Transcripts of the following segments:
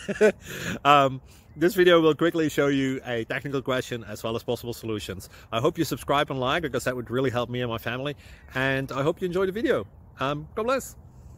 um, this video will quickly show you a technical question as well as possible solutions. I hope you subscribe and like, because that would really help me and my family. And I hope you enjoy the video. God bless.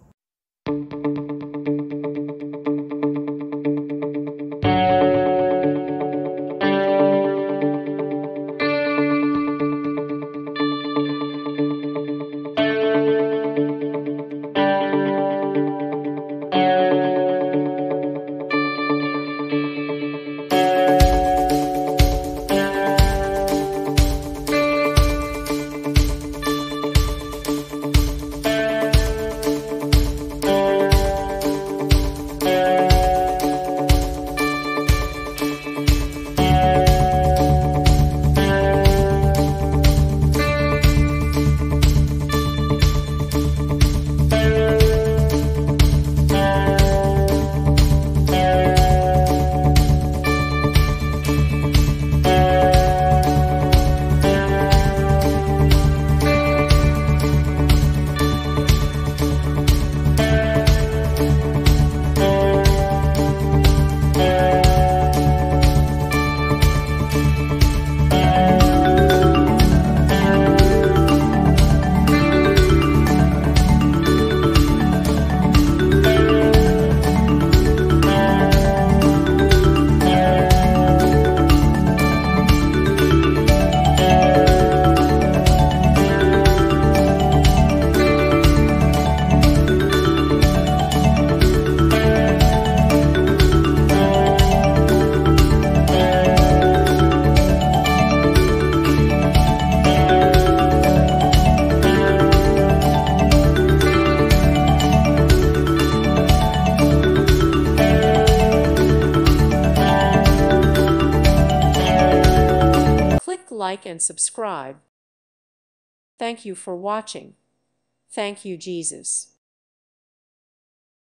Like and subscribe. Thank you for watching. Thank you, Jesus.